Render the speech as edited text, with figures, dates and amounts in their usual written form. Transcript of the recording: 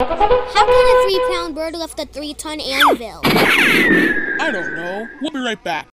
How can a 3-pound bird lift a 3-ton anvil? I don't know. We'll be right back.